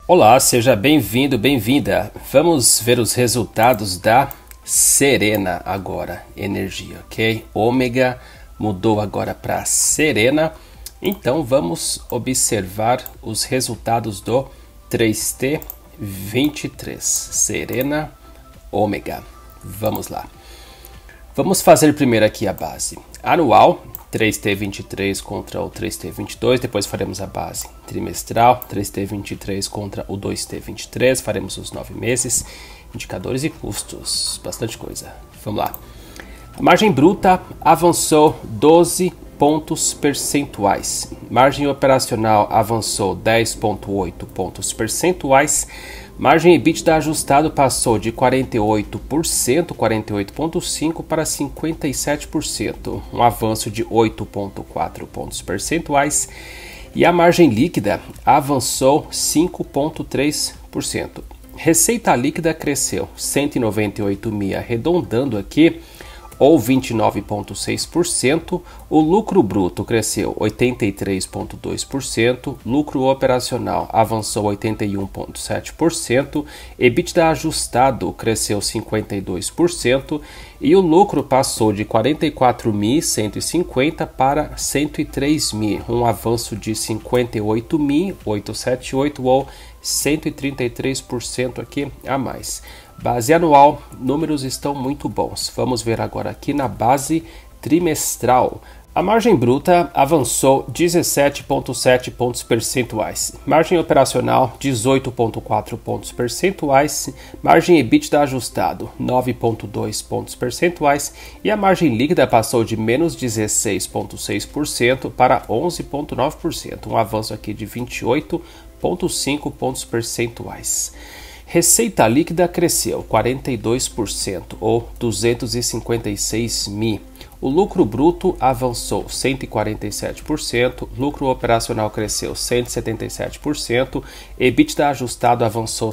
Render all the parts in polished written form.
Olá, seja bem-vindo, bem-vinda. Vamos ver os resultados da Serena agora, energia, ok? Ômega mudou agora para Serena. Então vamos observar os resultados do 3T23, Serena, Ômega. Vamos lá. Vamos fazer primeiro aqui a base anual, 3T23 contra o 3T22, depois faremos a base trimestral, 3T23 contra o 2T23, faremos os 9 meses, indicadores e custos, bastante coisa. Vamos lá. A margem bruta avançou 12 pontos percentuais, margem operacional avançou 10,8 pontos percentuais, margem EBITDA ajustado passou de 48,5% para 57%, um avanço de 8,4 pontos percentuais, e a margem líquida avançou 5,3%. Receita líquida cresceu 198 mil, arredondando aqui, ou 29,6%, o lucro bruto cresceu 83,2%, lucro operacional avançou 81,7%, EBITDA ajustado cresceu 52% e o lucro passou de 44.150 para 103.000, um avanço de 58.878 ou 133% aqui a mais. Base anual, números estão muito bons. Vamos ver agora aqui na base trimestral. A margem bruta avançou 17,7 pontos percentuais, margem operacional 18,4 pontos percentuais, margem EBITDA ajustado 9,2 pontos percentuais e a margem líquida passou de menos 16,6% para 11,9%, um avanço aqui de 28,5 pontos percentuais. Receita líquida cresceu 42% ou 256 mil. O lucro bruto avançou 147%, lucro operacional cresceu 177%, EBITDA ajustado avançou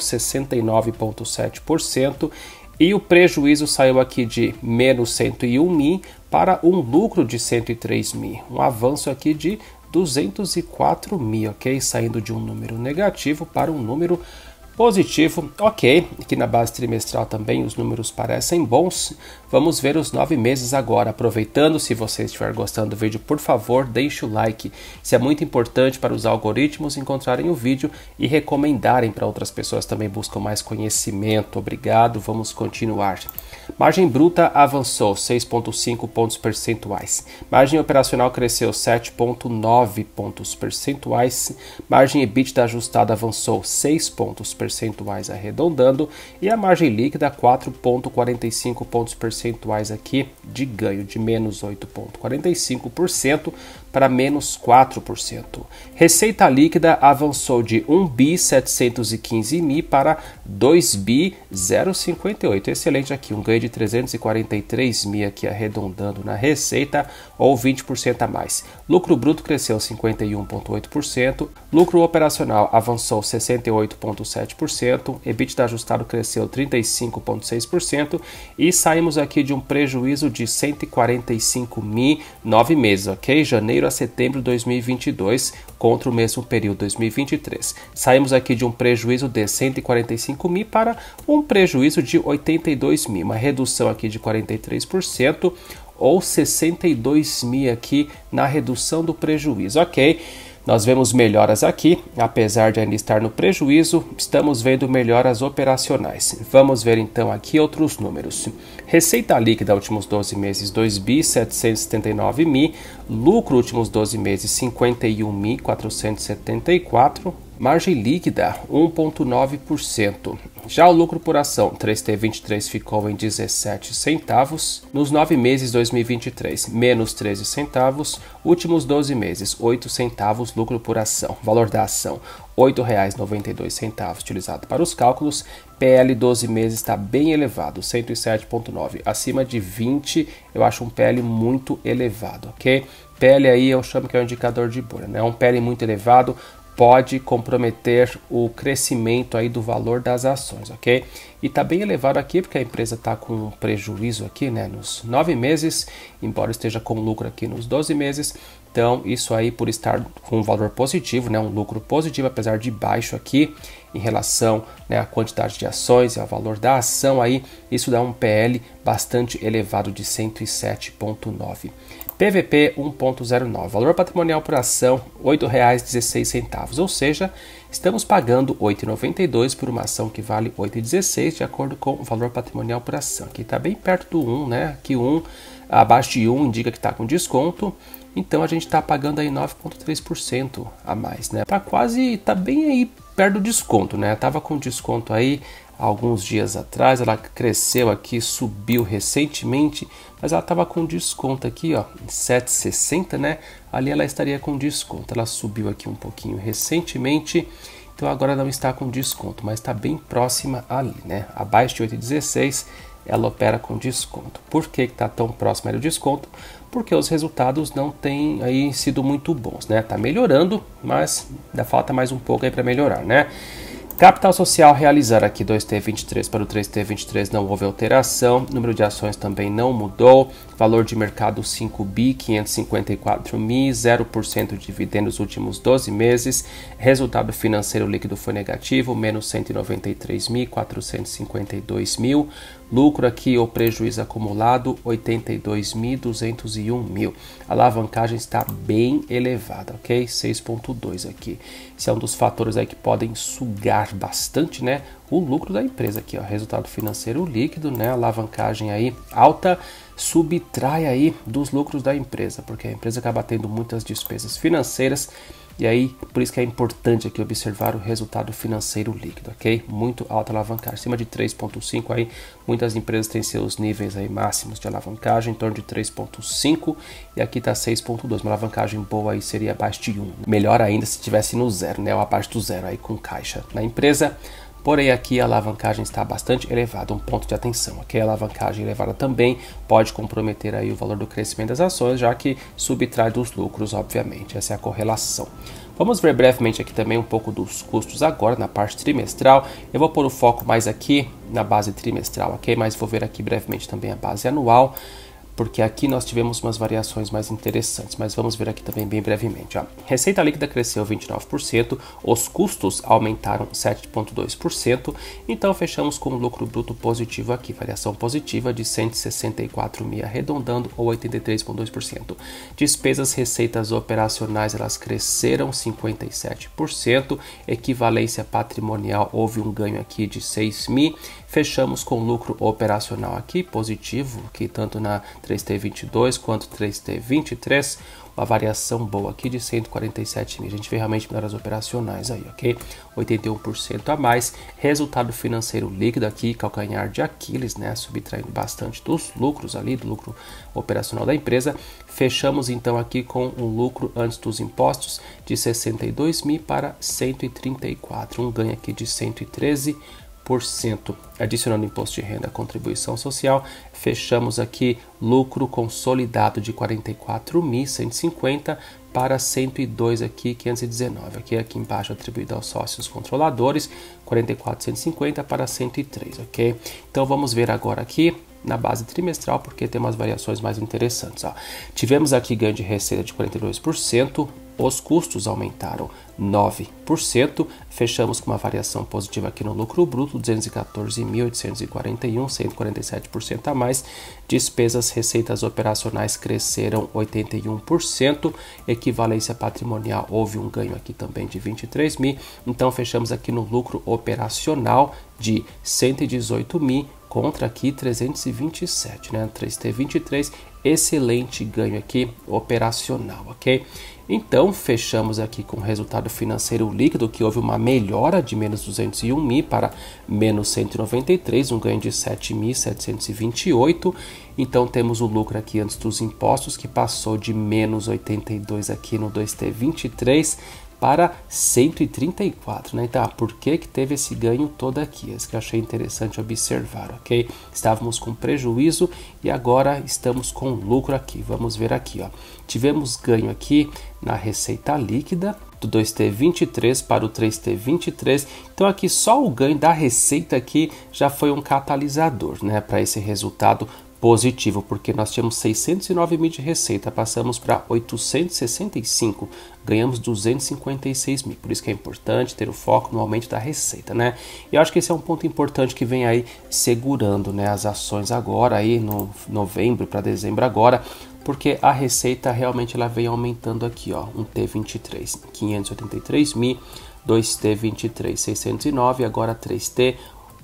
69,7% e o prejuízo saiu aqui de menos 101 mil para um lucro de 103 mil, um avanço aqui de 204 mil, ok? Saindo de um número negativo para um número positivo, ok. Aqui na base trimestral também os números parecem bons. Vamos ver os 9 meses agora. Aproveitando, se você estiver gostando do vídeo, por favor, deixe o like. Isso é muito importante para os algoritmos encontrarem o vídeo e recomendarem para outras pessoas também buscam mais conhecimento. Obrigado, vamos continuar. Margem bruta avançou 6,5 pontos percentuais. Margem operacional cresceu 7,9 pontos percentuais. Margem EBITDA ajustada avançou 6 pontos percentuais, arredondando, e a margem líquida 4,45 pontos percentuais aqui de ganho, de menos 8,45% para menos 4%. Receita líquida avançou de 1.715 mil para 2.058. Excelente aqui, um ganho de 343 mil aqui arredondando na receita, ou 20% a mais. Lucro bruto cresceu 51,8%, lucro operacional avançou 68,7%, EBITDA ajustado cresceu 35,6% e saímos aqui de um prejuízo de 145 mil 9 meses, ok? Janeiro a setembro de 2022 contra o mesmo período 2023. Saímos aqui de um prejuízo de 145 mil para um prejuízo de 82 mil, uma redução aqui de 43% ou 62 mil aqui na redução do prejuízo, ok? Nós vemos melhoras aqui, apesar de ainda estar no prejuízo, estamos vendo melhoras operacionais. Vamos ver então aqui outros números. Receita líquida últimos 12 meses 2.779 mil, lucro últimos 12 meses 51.474, margem líquida 1,9%. Já o lucro por ação 3T23 ficou em 17 centavos, nos 9 meses 2023 menos 13 centavos, últimos 12 meses 8 centavos lucro por ação, valor da ação R$ 8,92 utilizado para os cálculos. PL 12 meses está bem elevado, 107,9, acima de 20 eu acho um PL muito elevado, ok? PL aí eu chamo que é um indicador de bolha, né? Um PL muito elevado pode comprometer o crescimento aí do valor das ações, ok? E está bem elevado aqui porque a empresa está com um prejuízo aqui, né, nos 9 meses, embora esteja com lucro aqui nos 12 meses. Então, isso aí por estar com um valor positivo, né, um lucro positivo, apesar de baixo aqui, em relação, né, à quantidade de ações e ao valor da ação aí, isso dá um PL bastante elevado de 107,9. PVP 1,09, valor patrimonial por ação R$ 8,16, ou seja, estamos pagando R$ 8,92 por uma ação que vale R$ 8,16 de acordo com o valor patrimonial por ação. Aqui está bem perto do 1, né? Aqui 1, abaixo de 1 indica que está com desconto, então a gente está pagando aí 9,3% a mais, né? Tá bem aí perto do desconto, né? Tava com desconto aí alguns dias atrás, ela cresceu aqui, subiu recentemente, mas ela estava com desconto aqui, ó, em 7,60, né? Ali ela estaria com desconto. Ela subiu aqui um pouquinho recentemente, então agora não está com desconto, mas está bem próxima ali, né? Abaixo de 8,16 ela opera com desconto. Por que está tão próxima do desconto? Porque os resultados não têm aí sido muito bons, né? Tá melhorando, mas ainda falta mais um pouco aí para melhorar, né? Capital social realizar aqui 2T23 para o 3T23 não houve alteração, número de ações também não mudou, valor de mercado 5 bi, 554 mil, 0% de dividendo nos últimos 12 meses, resultado financeiro líquido foi negativo, menos 193.452 mil, lucro aqui ou prejuízo acumulado 82.201 mil, a alavancagem está bem elevada, ok? 6,2 aqui, esse é um dos fatores aí que podem sugar bastante, né, o lucro da empresa aqui, ó, resultado financeiro líquido, né, alavancagem aí alta, subtrai aí dos lucros da empresa, porque a empresa acaba tendo muitas despesas financeiras e aí por isso que é importante aqui observar o resultado financeiro líquido, ok? Muito alta alavancagem, acima de 3,5 aí, muitas empresas têm seus níveis aí máximos de alavancagem, em torno de 3,5 e aqui está 6,2, uma alavancagem boa aí seria abaixo de 1, melhor ainda se estivesse no zero, né, ou abaixo do zero aí com caixa na empresa. Porém, aqui a alavancagem está bastante elevada, um ponto de atenção. Aqui a alavancagem elevada também pode comprometer aí o valor do crescimento das ações, já que subtrai dos lucros, obviamente. Essa é a correlação. Vamos ver brevemente aqui também um pouco dos custos agora, na parte trimestral. Eu vou pôr o foco mais aqui na base trimestral, ok? Mas vou ver aqui brevemente também a base anual, porque aqui nós tivemos umas variações mais interessantes, mas vamos ver aqui também bem brevemente. Ó. Receita líquida cresceu 29%, os custos aumentaram 7,2%, então fechamos com um lucro bruto positivo aqui, variação positiva de 164 mil, arredondando ou 83,2%. Despesas, receitas operacionais, elas cresceram 57%, equivalência patrimonial, houve um ganho aqui de 6 mil, fechamos com lucro operacional aqui positivo, que tanto na 3T22 quanto 3T23, uma variação boa aqui de 147 mil. A gente vê realmente melhoras operacionais aí, ok? 81% a mais. Resultado financeiro líquido aqui, calcanhar de Aquiles, né? Subtraindo bastante dos lucros ali, do lucro operacional da empresa. Fechamos então aqui com um lucro antes dos impostos de 62 mil para 134, um ganho aqui de 113%. Adicionando imposto de renda, contribuição social, fechamos aqui lucro consolidado de 44.150 para 102 aqui 519, aqui embaixo atribuído aos sócios controladores, 44.150 para 103, ok? Então vamos ver agora aqui na base trimestral, porque tem umas variações mais interessantes, ó. Tivemos aqui ganho de receita de 42%, os custos aumentaram 9%, fechamos com uma variação positiva aqui no lucro bruto, 214.841, 147% a mais, despesas, receitas operacionais cresceram 81%, equivalência patrimonial, houve um ganho aqui também de 23 mil, então fechamos aqui no lucro operacional de 118 mil, contra aqui 327, né? 3T23, excelente ganho aqui operacional, ok? Então, fechamos aqui com o resultado financeiro líquido, que houve uma melhora de menos 201 mil para menos 193, um ganho de 7.728. Então, temos o lucro aqui antes dos impostos, que passou de menos 82 aqui no 2T23 para 134, né? Então, por que teve esse ganho todo aqui? Isso que eu achei interessante observar, ok? Estávamos com prejuízo e agora estamos com lucro aqui. Vamos ver aqui, ó. Tivemos ganho aqui na receita líquida do 2T23 para o 3T23. Então, aqui só o ganho da receita aqui já foi um catalisador, né? Para esse resultado positivo, porque nós tínhamos 609 mil de receita, passamos para 865, ganhamos 256 mil. Por isso que é importante ter o foco no aumento da receita, né? E eu acho que esse é um ponto importante que vem aí segurando, né, as ações agora aí no novembro para dezembro agora, porque a receita realmente ela vem aumentando aqui, ó, um T23, 583 mil, 2T23, 609, agora 3T,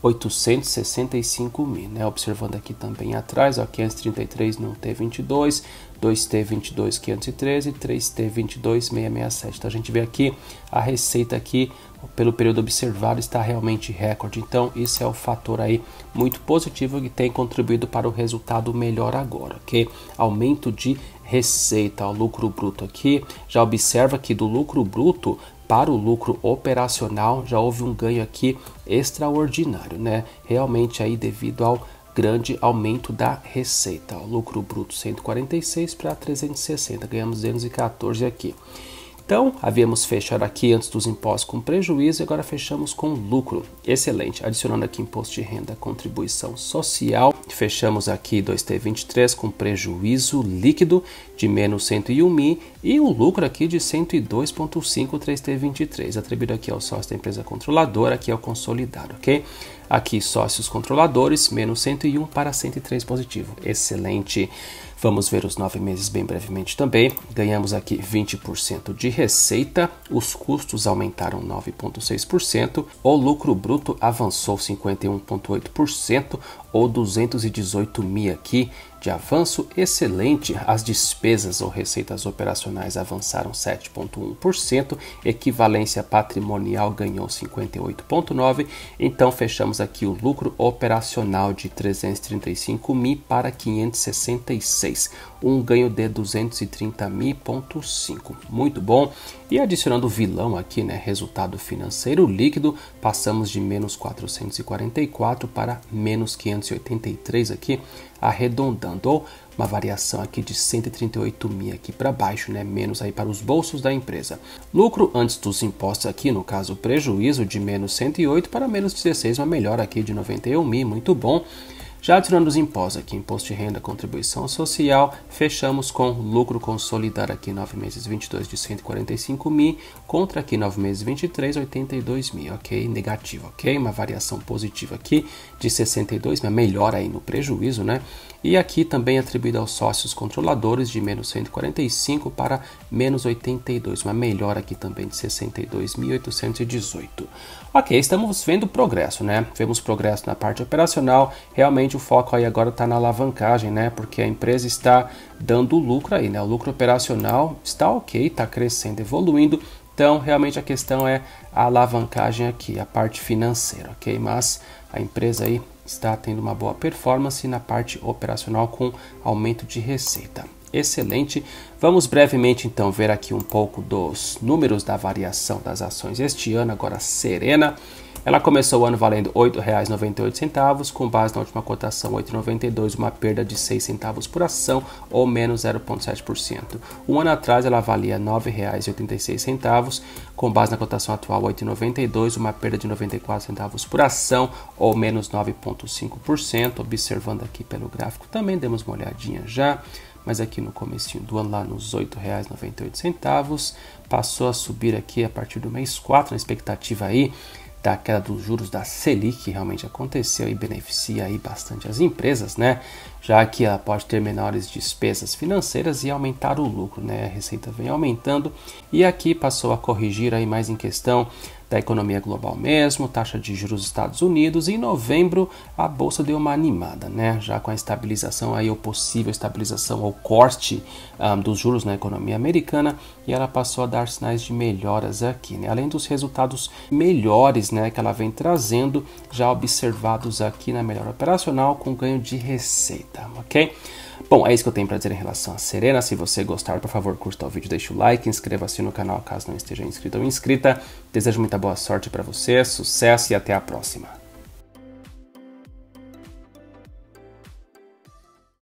865 mil, né? Observando aqui também atrás, ó, 533 no T22, 2T22 513, 3T22 667. Então a gente vê aqui a receita aqui pelo período observado está realmente recorde. Então isso é o fator aí muito positivo que tem contribuído para o resultado melhor agora, ok? Aumento de receita, o lucro bruto aqui, já observa que do lucro bruto para o lucro operacional já houve um ganho aqui extraordinário, né? Realmente aí devido ao grande aumento da receita. O lucro bruto 146 para 360, ganhamos 214 aqui. Então, havíamos fechado aqui antes dos impostos com prejuízo e agora fechamos com lucro. Excelente. Adicionando aqui imposto de renda, contribuição social. Fechamos aqui 2T23 com prejuízo líquido de menos 101 mil e o lucro aqui de 102,5 3T23. Atribuído aqui ao sócio da empresa controladora, aqui ao consolidado, ok? Aqui sócios controladores, menos 101 para 103 positivo. Excelente. Vamos ver os 9 meses bem brevemente também. Ganhamos aqui 20% de receita, os custos aumentaram 9,6%, o lucro bruto avançou 51,8%, ou 218 mil aqui de avanço. Excelente. As despesas ou receitas operacionais avançaram 7,1%, equivalência patrimonial ganhou 58,9%, então fechamos aqui o lucro operacional de 335 mil para 566, um ganho de 230 mil,5. Muito bom. E adicionando o vilão aqui, né, resultado financeiro líquido, passamos de menos 444 para menos 583 aqui, arredondando, ou uma variação aqui de 138 mil aqui para baixo, né, menos aí para os bolsos da empresa. Lucro antes dos impostos aqui, no caso prejuízo de menos 108 para menos 16, uma melhora aqui de 91 mil, muito bom. Já adicionando os impostos aqui, imposto de renda, contribuição social, fechamos com lucro consolidado aqui 9 meses 22 de 145 mil, contra aqui 9 meses 23, 82 mil, ok? Negativo, ok? Uma variação positiva aqui de 62 mil, melhora aí no prejuízo, né? E aqui também atribuído aos sócios controladores de menos 145 para menos 82, uma melhora aqui também de 62.818. Ok, estamos vendo progresso, né? Vemos progresso na parte operacional, realmente o foco aí agora está na alavancagem, né? Porque a empresa está dando lucro aí, né? O lucro operacional está ok, está crescendo, evoluindo. Então, realmente a questão é a alavancagem aqui, a parte financeira, ok? Mas a empresa aí está tendo uma boa performance na parte operacional com aumento de receita. Excelente. Vamos brevemente então ver aqui um pouco dos números da variação das ações este ano. Agora Serena, ela começou o ano valendo R$ 8,98, com base na última cotação R$ 8,92, uma perda de 6 centavos por ação ou menos 0,7%. Um ano atrás ela valia R$ 9,86, com base na cotação atual R$ 8,92, uma perda de 94 centavos por ação ou menos 9,5%. Observando aqui pelo gráfico também demos uma olhadinha já. Mas aqui no comecinho do ano, lá nos R$ 8,98, passou a subir aqui a partir do mês 4, na expectativa aí da queda dos juros da Selic, que realmente aconteceu e beneficia aí bastante as empresas, né? Já que ela pode ter menores despesas financeiras e aumentar o lucro, né? A receita vem aumentando e aqui passou a corrigir aí mais em questão da economia global mesmo, taxa de juros dos Estados Unidos. E em novembro a bolsa deu uma animada, né? Já com a estabilização aí, ou possível estabilização ou corte dos juros na economia americana, e ela passou a dar sinais de melhoras aqui, né? Além dos resultados melhores, né, que ela vem trazendo, já observados aqui na melhora operacional com ganho de receita, ok? Bom, é isso que eu tenho para dizer em relação a Serena. Se você gostar, por favor, curta o vídeo, deixe o like, inscreva-se no canal caso não esteja inscrito ou inscrita. Desejo muita boa sorte para você, sucesso e até a próxima.